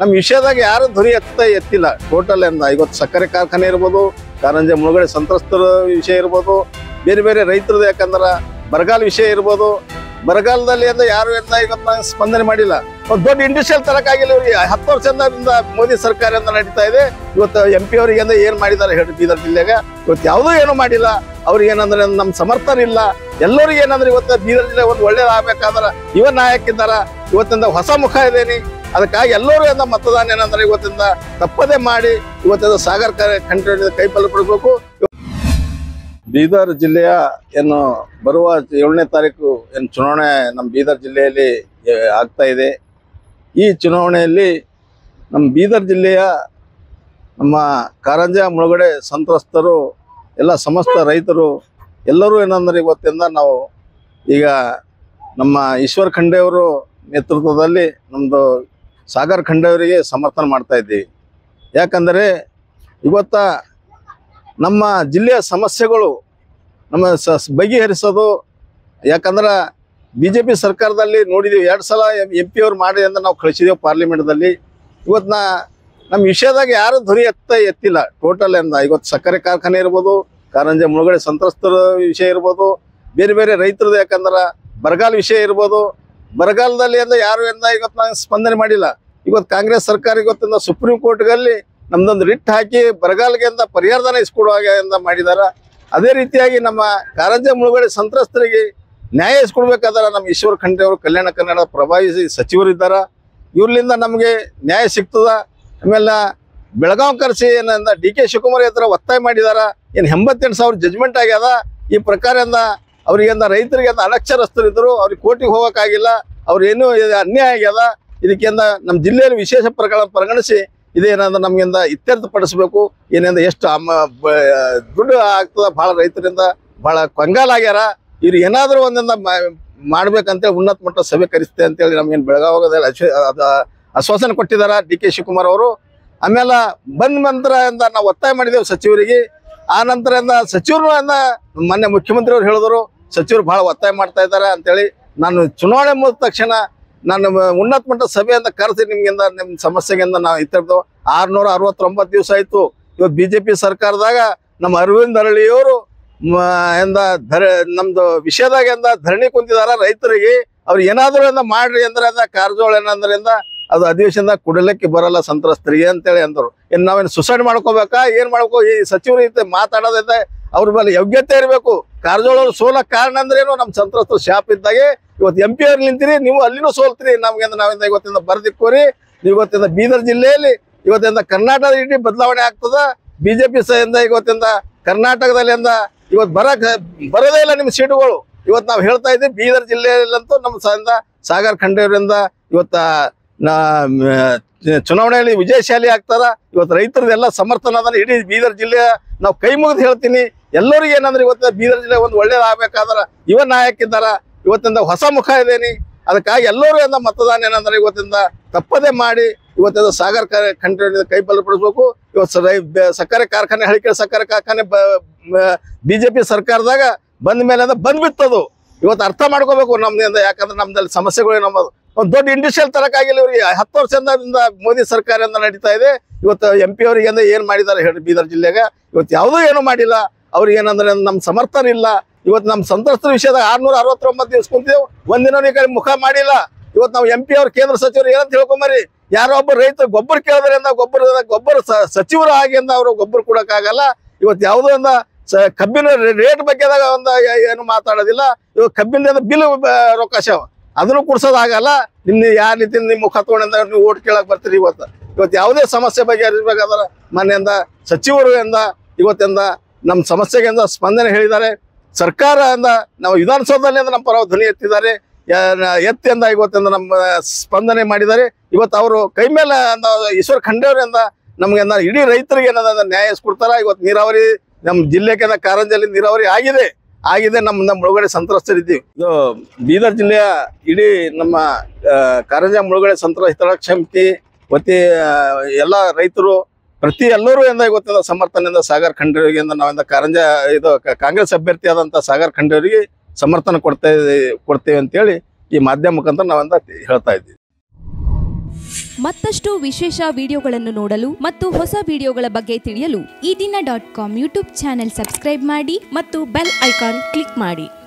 ನಮ್ಮ ವಿಷಯದಾಗ ಯಾರು ಧ್ವನಿ ಎತ್ತಿಲ್ಲ ಟೋಟಲ್ ಎಂದ ಇವತ್ತು ಸಕ್ಕರೆ ಕಾರ್ಖಾನೆ ಇರ್ಬೋದು, ಕಾರಂಜಿ ಮುಳುಗಡೆ ಸಂತ್ರಸ್ತರ ವಿಷಯ ಇರ್ಬೋದು, ಬೇರೆ ಬೇರೆ ರೈತರದ್ದು, ಯಾಕಂದ್ರೆ ಬರಗಾಲ ವಿಷಯ ಇರ್ಬೋದು. ಬರಗಾಲದಲ್ಲಿ ಅಂದ್ರೆ ಯಾರು ಇವತ್ತು ಸ್ಪಂದನೆ ಮಾಡಿಲ್ಲ. ಒಂದು ದೊಡ್ಡ ಇಂಡಸ್ಟ್ರಿಯಲ್ ತರಕಾಗಿಲ್ಲ. ಇವ್ರಿಗೆ 10 ವರ್ಷದಿಂದ ಮೋದಿ ಸರ್ಕಾರ ನಡೀತಾ ಇದೆ. ಇವತ್ತು MP ಅವರಿಗೆ ಏನ್ ಮಾಡಿದ್ದಾರೆ ಹೇಳಿ ಬೀದರ್ ಜಿಲ್ಲೆಗೆ? ಇವತ್ತು ಯಾವುದೂ ಏನು ಮಾಡಿಲ್ಲ. ಅವ್ರಿಗೆ ಏನಂದ್ರೆ ನಮ್ಮ ಸಮರ್ಥನ ಇಲ್ಲ. ಎಲ್ಲರಿಗೆ ಏನಂದ್ರೆ ಇವತ್ತು ಬೀದರ್ ಜಿಲ್ಲೆ ಒಂದು ಒಳ್ಳೇದಾಗಬೇಕಾದ್ರೆ ಇವ ನಾಯಕಿದ್ದಾರ. ಇವತ್ತಿಂದ ಹೊಸ ಮುಖ ಇದೇನಿ. ಅದಕ್ಕಾಗಿ ಎಲ್ಲರೂ ಮತದಾನ ಏನಂದ್ರೆ ಇವತ್ತಿಂದ ತಪ್ಪದೇ ಮಾಡಿ ಇವತ್ತಿಂದ ಸಾಗರ್ ಕಂಟ್ರಿ ಕೈ ಬಲಪಡಿಸಬೇಕು. ಬೀದರ್ ಜಿಲ್ಲೆಯ ಏನು ಬರುವ 7ನೇ ತಾರೀಕು ಏನು ಚುನಾವಣೆ ನಮ್ಮ ಬೀದರ್ ಜಿಲ್ಲೆಯಲ್ಲಿ ಆಗ್ತಾ ಇದೆ. ಈ ಚುನಾವಣೆಯಲ್ಲಿ ನಮ್ಮ ಬೀದರ್ ಜಿಲ್ಲೆಯ ನಮ್ಮ ಕಾರಂಜಿ ಮುಳುಗಡೆ ಸಂತ್ರಸ್ತರು ಎಲ್ಲ ಸಮಸ್ತ ರೈತರು ಎಲ್ಲರೂ ಏನಂದ್ರೆ ಇವತ್ತಿಂದ ನಾವು ಈಗ ನಮ್ಮ ಈಶ್ವರ್ ಖಂಡೆ ಅವರು ನೇತೃತ್ವದಲ್ಲಿ ನಮ್ಮದು ಸಾಗರ್ ಖಂಡೆ ಅವರಿಗೆ ಸಮರ್ಥನೆ ಮಾಡ್ತಾ ಇದ್ದೀವಿ. ಯಾಕಂದರೆ ಇವತ್ತ ನಮ್ಮ ಜಿಲ್ಲೆಯ ಸಮಸ್ಯೆಗಳು ನಮ್ಮ ಬಗೆಹರಿಸೋದು. ಯಾಕಂದ್ರೆ BJP ಸರ್ಕಾರದಲ್ಲಿ ನೋಡಿದ್ದೀವಿ 2 ಸಲ MP ಅವ್ರು ಮಾಡಿ ಅಂತ ನಾವು ಕಳಿಸಿದ್ದೇವೆ ಪಾರ್ಲಿಮೆಂಟ್ದಲ್ಲಿ. ಇವತ್ತು ನಮ್ಮ ವಿಷಯದಾಗ ಯಾರು ಧ್ವನಿ ಎತ್ತಿಲ್ಲ ಟೋಟಲ್ ಎಂದ. ಇವತ್ತು ಸಕ್ಕರೆ ಕಾರ್ಖಾನೆ ಇರ್ಬೋದು, ಕಾರಂಜಿ ಮುಳುಗಡೆ ಸಂತ್ರಸ್ತರ ವಿಷಯ ಇರ್ಬೋದು, ಬೇರೆ ಬೇರೆ ರೈತರದ್ದು, ಯಾಕಂದ್ರೆ ಬರಗಾಲ ವಿಷಯ ಇರ್ಬೋದು. ಬರಗಾಲದಲ್ಲಿ ಯಾರು ಇವತ್ತು ಸ್ಪಂದನೆ ಮಾಡಿಲ್ಲ. ಇವತ್ತು ಕಾಂಗ್ರೆಸ್ ಸರ್ಕಾರ ಇವತ್ತಿಂದ ಸುಪ್ರೀಂ ಕೋರ್ಟ್ಗಳಲ್ಲಿ ನಮ್ದೊಂದು ರಿಟ್ ಹಾಕಿ ಬರಗಾಲಗೆ ಪರಿಹಾರಧನ ಇಸ್ಕೊಡುವಾಗ ಮಾಡಿದಾರ. ಅದೇ ರೀತಿಯಾಗಿ ನಮ್ಮ ಕಾರಂಜಿ ಮುಳುಗಡೆ ಸಂತ್ರಸ್ತರಿಗೆ ನ್ಯಾಯ ಇಸ್ಕೊಡ್ಬೇಕಾದ್ರೆ ನಮ್ಮ ಈಶ್ವರ್ ಖಂಡ್ರೆ ಅವರು ಕಲ್ಯಾಣ ಕರ್ನಾಟಕದ ಪ್ರಭಾವಿ ಸಚಿವರಿದ್ದಾರೆ. ಇವ್ರಲಿಂದ ನಮಗೆ ನ್ಯಾಯ ಸಿಗ್ತದ. ಆಮೇಲೆ ಬೆಳಗಾವಿ ಕರೆಸಿ ಏನಂದ DK ಶಿವಕುಮಾರ್ ಹತ್ರ ಒತ್ತಾಯ ಮಾಡಿದಾರ. 88,000 ಜಜ್ಮೆಂಟ್ ಆಗ್ಯದ. ಈ ಪ್ರಕಾರ ಅವ್ರಿಗೆ ರೈತರಿಗೆ ಅನಕ್ಷರಸ್ಥರಿದ್ರು. ಅವ್ರಿಗೆ ಕೋರ್ಟಿಗೆ ಹೋಗೋಕ್ಕಾಗಿಲ್ಲ. ಅವ್ರೇನು ಅನ್ಯಾಯ ಆಗ್ಯದ. ಇದಕ್ಕೆ ನಮ್ಮ ಜಿಲ್ಲೆಯಲ್ಲಿ ವಿಶೇಷ ಪರಿಗಣಿಸಿ ಇದೇನಂದ್ರೆ ನಮ್ಗಿಂದ ಇತ್ಯರ್ಥಪಡಿಸ್ಬೇಕು. ಎಷ್ಟು ದುಡ್ಡು ಆಗ್ತದ, ಭಾಳ ರೈತರಿಂದ ಭಾಳ ಕಂಗಾಲಾಗ್ಯಾರ. ಇವ್ರು ಏನಾದರೂ ಒಂದಿಂದ ಮಾಡ್ಬೇಕಂತೇಳಿ ಉನ್ನತ ಮಟ್ಟ ಸಭೆ ಕರೆಸ್ತೆ ಅಂತೇಳಿ ನಮ್ಗೇನು ಬೆಳಗಾವಿಯಲ್ಲಿ ಆಶ್ವಾಸನೆ ಕೊಟ್ಟಿದ್ದಾರೆ DK ಶಿವಕುಮಾರ್ ಅವರು. ಆಮೇಲೆ ಬಂದ ನಂತರ ನಾವು ಒತ್ತಾಯ ಮಾಡಿದೆವು ಸಚಿವರಿಗೆ. ಆ ನಂತರ ಸಚಿವರು ಮೊನ್ನೆ ಮುಖ್ಯಮಂತ್ರಿ ಅವ್ರು ಹೇಳಿದ್ರು ಸಚಿವರು ಭಾಳ ಒತ್ತಾಯ ಮಾಡ್ತಾ ಇದ್ದಾರೆ ಅಂತೇಳಿ. ನಾನು ಚುನಾವಣೆ ಮುಗಿದ ತಕ್ಷಣ ನಾನು ಉನ್ನತ ಮಟ್ಟ ಸಭೆಯಿಂದ ಕರೆಸಿ ನಿಮ್ಗಿಂದ ನಿಮ್ಮ ಸಮಸ್ಯೆಗೆ ನಾವು ಇತ್ತಿರ್ದು 669 ದಿವಸ ಆಯಿತು. ಇವತ್ತು BJP ಸರ್ಕಾರದಾಗ ನಮ್ಮ ಅರವಿಂದ್ ಅರಳಿಯವರು ನಮ್ದು ವಿಷಯದಾಗ ಧರಣಿ ಕುಂತಿದಾರ. ರೈತರಿಗೆ ಅವ್ರು ಏನಾದರೂ ಮಾಡ್ರಿ ಅಂದ್ರೆ ಕಾರಜೋಳ ಏನಂದ್ರಿಂದ ಅದು ಅಧಿವೇಶನದಾಗ ಕುಡಲಿಕ್ಕೆ ಬರಲ್ಲ ಸಂತ್ರಸ್ತರಿಗೆ ಅಂತೇಳಿ ಅಂದರು. ಇನ್ನು ನಾವೇನು ಸುಸೈಡ್ ಮಾಡ್ಕೋಬೇಕಾ ಏನು ಮಾಡ್ಕೋ? ಈ ಸಚಿವರು ಐತೆ ಮಾತಾಡೋದೈತೆ, ಅವ್ರ ಮೇಲೆ ಯೋಗ್ಯತೆ ಇರಬೇಕು. ಕಾರಜೋಳವ್ರು ಸೋಲಕ್ಕೆ ಕಾರಣ ಅಂದ್ರೇನು? ನಮ್ಮ ಸಂತ್ರಸ್ತರು ಶಾಪ್ ಇದ್ದಾಗೆ ಇವತ್ತು MP ಅವ್ರು ನಿಂತೀರಿ, ನೀವು ಅಲ್ಲಿನೂ ಸೋಲ್ತೀರಿ. ನಾವಿಂದ ಇವತ್ತಿಂದ ಬರೆದಿಕ್ಕೋರಿ. ಇವತ್ತಿಂದ ಬೀದರ್ ಜಿಲ್ಲೆಯಲ್ಲಿ ಇವತ್ತಿಂದ ಕರ್ನಾಟಕದ ಇಡೀ ಬದಲಾವಣೆ ಆಗ್ತದ. BJP ಇವತ್ತಿಂದ ಕರ್ನಾಟಕದಲ್ಲಿ ಇವತ್ತು ಬರೋದೇ ಇಲ್ಲ ನಿಮ್ಮ ಸೀಟುಗಳು. ಇವತ್ತು ನಾವು ಹೇಳ್ತಾ ಇದ್ದೀವಿ ಬೀದರ್ ಜಿಲ್ಲೆಯಲ್ಲಂತೂ ನಮ್ಮ ಸಾಗರ್ ಖಂಡೆ ಅವರಿಂದ ಇವತ್ತು ಚುನಾವಣೆಯಲ್ಲಿ ವಿಜಯಶಾಲಿ ಆಗ್ತಾರ. ಇವತ್ತು ರೈತರದೆಲ್ಲ ಸಮರ್ಥನ ಅದ. ಇಡೀ ಬೀದರ್ ಜಿಲ್ಲೆಯ ನಾವು ಕೈ ಮುಗಿದು ಹೇಳ್ತೀನಿ, ಎಲ್ಲರಿಗೆ ಏನಂದ್ರೆ ಇವತ್ತು ಬೀದರ್ ಜಿಲ್ಲೆ ಒಂದು ಒಳ್ಳೇದಾಗಬೇಕಾದ್ರೆ ಇವ ನಾಯಕಿದ್ದಾರ. ಇವತ್ತಿಂದ ಹೊಸ ಮುಖ ಇದೇನಿ. ಅದಕ್ಕಾಗಿ ಎಲ್ಲರೂ ಮತದಾನ ಏನಂದ್ರೆ ಇವತ್ತಿಂದ ತಪ್ಪದೇ ಮಾಡಿ ಇವತ್ತಿಂದ ಸಾಗರ್ ಕಂಟ್ರಿ ಕೈ ಬಲಪಡಿಸ್ಬೇಕು. ಇವತ್ತು ಸಕ್ಕರೆ ಕಾರ್ಖಾನೆ, ಹಳಿಕೆರೆ ಸಕ್ಕರೆ ಕಾರ್ಖಾನೆ BJP ಸರ್ಕಾರದಾಗ ಬಂದ ಮೇಲೆ ಬಂದ್ಬಿಟ್ಟದು. ಇವತ್ತು ಅರ್ಥ ಮಾಡ್ಕೋಬೇಕು ನಮ್ದಿಂದ. ಯಾಕಂದ್ರೆ ನಮ್ದಲ್ಲಿ ಸಮಸ್ಯೆಗಳು ನಮ್ಮದು ಒಂದು ದೊಡ್ಡ ಇಂಡಸ್ಟ್ರಿಯಲ್ ತರಕಾಗಿಲ್ಲ. ಇವ್ರಿಗೆ 10 ವರ್ಷದಿಂದ ಮೋದಿ ಸರ್ಕಾರ ನಡೀತಾ ಇದೆ. ಇವತ್ತು MP ಅವರಿಗೆ ಏನ್ ಮಾಡಿದ್ದಾರೆ ಹೇಳಿ ಬೀದರ್ ಜಿಲ್ಲೆಗೆ? ಇವತ್ತು ಯಾವುದೂ ಏನು ಮಾಡಿಲ್ಲ. ಅವ್ರಿಗೆ ಏನಂದ್ರೆ ನಮ್ಮ ಸಮರ್ಥನ ಇಲ್ಲ. ಇವತ್ತು ನಮ್ಮ ಸಂತ್ರಸ್ತರ ವಿಷಯದಾಗ 669 ದಿವಸ ಕುಂತಿದ್ದೇವೆ, ಒಂದಿನ ಈ ಕಡೆ ಮುಖ ಮಾಡಿಲ್ಲ. ಇವತ್ತು ನಾವು MP ಅವ್ರು ಕೇಂದ್ರ ಸಚಿವರು ಏನಂತ ಹೇಳ್ಕೊಂಬರಿ, ಯಾರೋ ಒಬ್ಬರು ರೈತರು ಗೊಬ್ಬರ ಕೇಳಿದ್ರೆ ಗೊಬ್ಬರ ಸಚಿವರು ಆಗಿ ಅವರು ಗೊಬ್ಬರ ಕೊಡೋಕ್ಕಾಗಲ್ಲ. ಇವತ್ತು ಯಾವುದೋ ಕಬ್ಬಿನ ರೇಟ್ ಬಗ್ಗೆ ಏನು ಮಾತಾಡೋದಿಲ್ಲ. ಇವತ್ತು ಕಬ್ಬಿನ ಬಿಲ್ ರೊಕ್ಕಾಶವ ಅದನ್ನು ಕೊಡ್ಸೋದಾಗಲ್ಲ. ಯಾವ ರೀತಿ ನಿಮ್ಮ ಮುಖ ತಗೊಂಡ ನೀವು ಓಟ್ ಕೇಳಕ್ ಬರ್ತೀರಿ. ಇವತ್ತು ಯಾವುದೇ ಸಮಸ್ಯೆ ಬಗ್ಗೆ ಅರಿಬೇಕಾದ್ರೆ ಮನೆಯಿಂದ ಸಚಿವರು ಇವತ್ತಿಂದ ನಮ್ಮ ಸಮಸ್ಯೆಗೆ ಸ್ಪಂದನೆ ಹೇಳಿದ್ದಾರೆ. ಸರ್ಕಾರ ನಾವು ವಿಧಾನಸೌಧದಲ್ಲಿ ನಮ್ಮ ಪರ ಧ್ವನಿ ಎತ್ತಿದ್ದಾರೆ. ಇವತ್ತಿಂದ ನಮ್ಮ ಸ್ಪಂದನೆ ಮಾಡಿದ್ದಾರೆ. ಇವತ್ತು ಅವರು ಕೈ ಮೇಲೆ ಈಶ್ವರ್ ಖಂಡೆ ಅವರಿಂದ ನಮ್ಗೆ ಇಡೀ ರೈತರಿಗೆ ನ್ಯಾಯ ಕೊಡ್ತಾರ. ಇವತ್ತು ನೀರಾವರಿ ನಮ್ಮ ಜಿಲ್ಲೆಗೆ ಕಾರಂಜಿಯಲ್ಲಿ ನೀರಾವರಿ ಆಗಿದೆ. ನಮ್ಮ ಮುಳುಗಡೆ ಸಂತ್ರಸ್ತರಿದ್ದೀವಿ. ಇದು ಬೀದರ್ ಜಿಲ್ಲೆಯ ಇಡೀ ನಮ್ಮ ಕಾರಂಜಿ ಮುಳುಗಡೆ ಸಂತ್ರಸ್ತ ಹಿತರಕ್ಷಣಾ ಸಮಿತಿ ವತಿ ಎಲ್ಲ ರೈತರು ಎಲ್ಲರೂ ಇವತ್ತಿನ ಸಮರ್ಥನೆಯಿಂದ ಸಾಗರ್ ಖಂಡ್ರೆ ಅವರಿಗೆ ನಾವಿಂದ ಕಾರಂಜಿ ಕಾಂಗ್ರೆಸ್ ಅಭ್ಯರ್ಥಿ ಆದಂತ ಸಾಗರ್ ಖಂಡ್ರೆ ಅವರಿಗೆ ಸಮರ್ಥನೆ ಕೊಡ್ತೇವೆ ಅಂತೇಳಿ ಈ ಮಾಧ್ಯಮ ಮುಖಾಂತರ ನಾವಿಂದ ಹೇಳ್ತಾ ಇದ್ದೀವಿ. ಮತ್ತಷ್ಟು ವಿಶೇಷ ವಿಡಿಯೋಗಳನ್ನು ನೋಡಲು ಮತ್ತು ಹೊಸ ವಿಡಿಯೋಗಳ ಬಗ್ಗೆ ತಿಳಿಯಲು ಈ ದಿನ .com ಯೂಟ್ಯೂಬ್ ಚಾನೆಲ್ ಸಬ್ಸ್ಕ್ರೈಬ್ ಮಾಡಿ ಮತ್ತು ಬೆಲ್ ಐಕಾನ್ ಕ್ಲಿಕ್ ಮಾಡಿ.